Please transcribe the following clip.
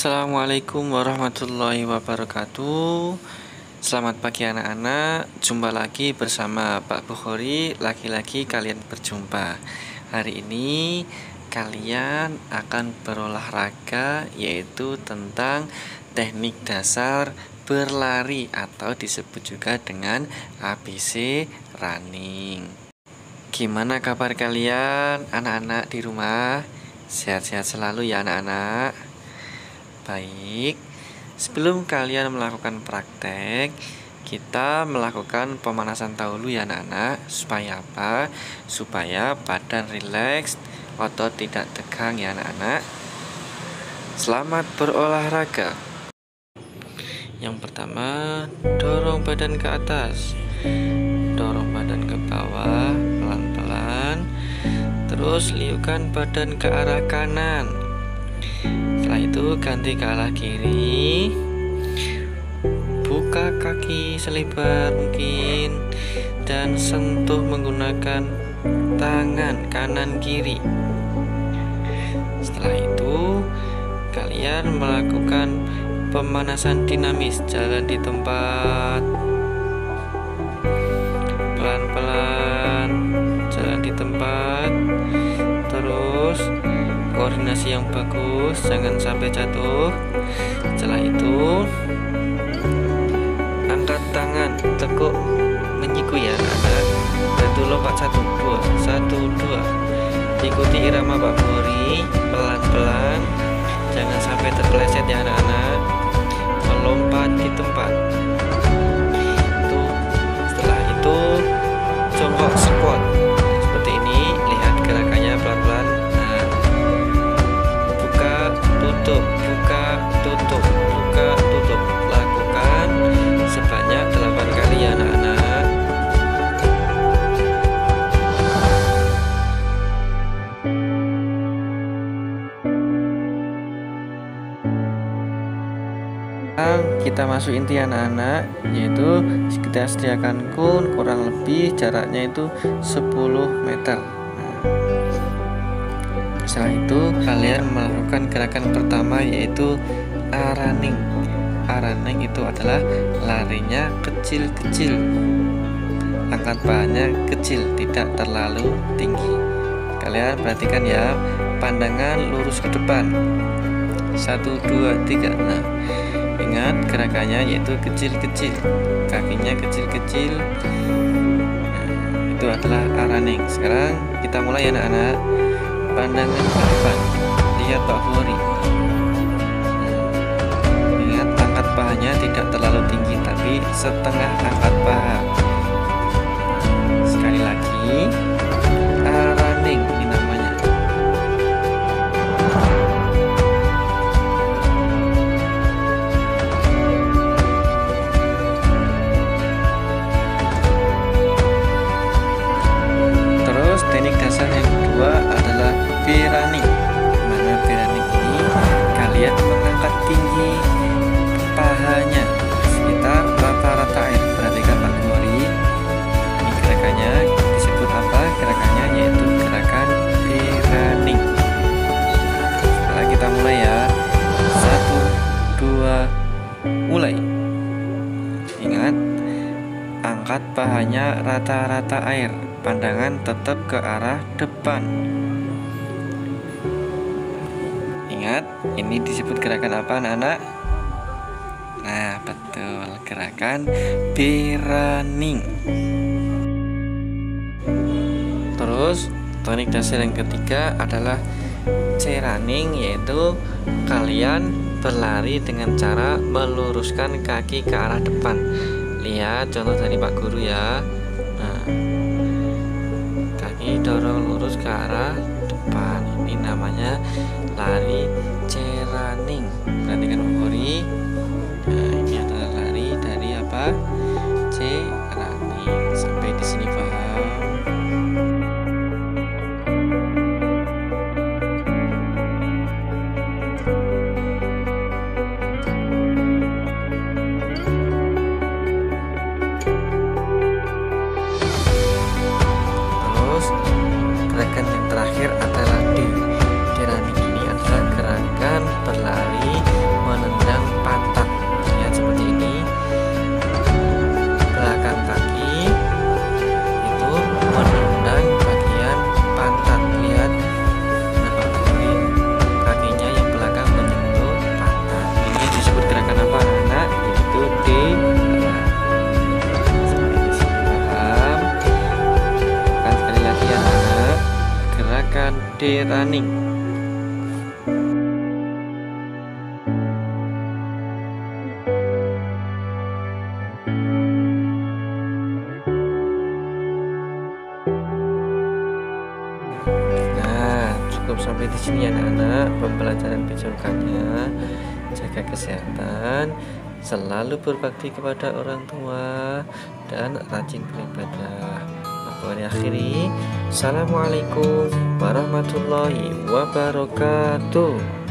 Assalamualaikum warahmatullahi wabarakatuh. Selamat pagi anak-anak. Jumpa lagi bersama Pak Bukhari. Lagi-lagi kalian berjumpa. Hari ini kalian akan berolahraga, yaitu tentang teknik dasar berlari atau disebut juga dengan ABC running. Gimana kabar kalian anak-anak di rumah? Sehat-sehat selalu ya anak-anak. Baik, sebelum kalian melakukan praktek, kita melakukan pemanasan dahulu ya anak-anak. Supaya apa? Supaya badan rileks, otot tidak tegang ya anak-anak. Selamat berolahraga. Yang pertama, dorong badan ke atas, dorong badan ke bawah pelan-pelan. Terus liukan badan ke arah kanan. Setelah itu ganti ke arah kiri. Buka kaki selebar mungkin dan sentuh menggunakan tangan kanan kiri. Setelah itu kalian melakukan pemanasan dinamis, jalan di tempat pelan-pelan, jalan di tempat. Terus koordinasi yang bagus, jangan sampai jatuh. Setelah itu angkat tangan, tekuk menyiku ya anak. Batu lompat 1, 2. Ikuti irama Pak Bukhari, pelan-pelan, jangan sampai terpeleset ya anak-anak. Melompat di tempat. Setelah itu jongkok squat seperti ini. Lihat gerakannya pelan-pelan. Buka, tutup. Lakukan sebanyak 8 kali ya anak-anak. Kita masuk inti anak-anak, yaitu kita sediakan kun kurang lebih jaraknya itu 10 meter. Setelah itu kalian melakukan gerakan pertama, yaitu running. Running itu adalah larinya kecil-kecil, angkat bahannya kecil, tidak terlalu tinggi. Kalian perhatikan ya, pandangan lurus ke depan. 1, 2, 3. Nah, ingat gerakannya yaitu kecil-kecil, kakinya kecil-kecil. Nah, itu adalah running. Sekarang kita mulai ya anak-anak. Pandangan ke depan, lihat Pak Bukhari. Ingat, angkat pahanya tidak terlalu tinggi, tapi setengah angkat paha. Sekali lagi, running ini namanya. Terus teknik dasar yang kedua adalah B-running. Mana B-running ini kalian mengangkat tinggi pahanya sekitar rata-rata air. Perhatikan Pak Bukhari. Ini gerakannya disebut apa? Gerakannya yaitu gerakan B-running. Setelah kita mulai ya. 1, 2, mulai. Ingat, angkat pahanya rata-rata air. Pandangan tetap ke arah depan. Ingat, ini disebut gerakan apa anak-anak? Nah, betul, gerakan B-running. Terus teknik dasar yang ketiga adalah C-running, yaitu kalian berlari dengan cara meluruskan kaki ke arah depan. Lihat contoh dari Pak Guru ya. Nah, kaki dorong lurus ke arah depan. Ini namanya lari C-running. Perhatikan Pak Bukhari. Nah, ini adalah lari dari apa? C-running. Sampai di sini paham? Terus gerakan yang terakhir adalah D. D-running ini adalah gerakan berlari D. Running. Nah, cukup sampai di sini ya anak-anak pembelajaran pijolkannya. Jaga kesehatan, selalu berbakti kepada orang tua, dan rajin beribadah. Aku akhiri. Assalamualaikum warahmatullahi wabarakatuh.